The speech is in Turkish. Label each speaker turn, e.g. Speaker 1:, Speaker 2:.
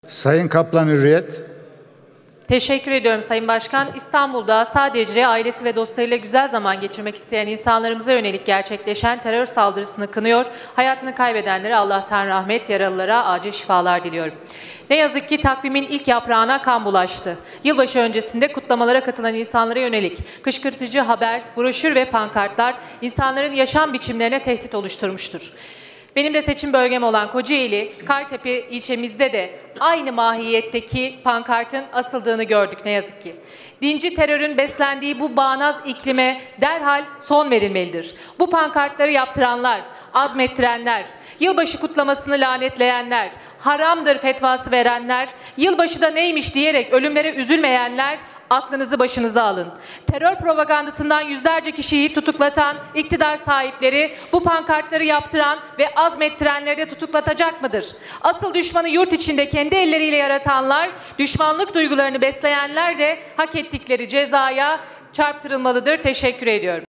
Speaker 1: Sayın Kaplan Hürriyet.
Speaker 2: Teşekkür ediyorum Sayın Başkan. İstanbul'da sadece ailesi ve dostlarıyla güzel zaman geçirmek isteyen insanlarımıza yönelik gerçekleşen terör saldırısını kınıyor. Hayatını kaybedenlere Allah'tan rahmet, yaralılara acil şifalar diliyorum. Ne yazık ki takvimin ilk yaprağına kan bulaştı. Yılbaşı öncesinde kutlamalara katılan insanlara yönelik kışkırtıcı haber, broşür ve pankartlar insanların yaşam biçimlerine tehdit oluşturmuştur. Benim de seçim bölgem olan Kocaeli, Kartepe ilçemizde de aynı mahiyetteki pankartın asıldığını gördük ne yazık ki. Dinci terörün beslendiği bu bağnaz iklime derhal son verilmelidir. Bu pankartları yaptıranlar, azmettirenler, yılbaşı kutlamasını lanetleyenler, haramdır fetvası verenler, yılbaşı da neymiş diyerek ölümlere üzülmeyenler, aklınızı başınıza alın. Terör propagandasından yüzlerce kişiyi tutuklatan iktidar sahipleri bu pankartları yaptıran ve azmettirenleri de tutuklatacak mıdır? Asıl düşmanı yurt içinde kendi elleriyle yaratanlar, düşmanlık duygularını besleyenler de hak ettikleri cezaya çarptırılmalıdır. Teşekkür ediyorum.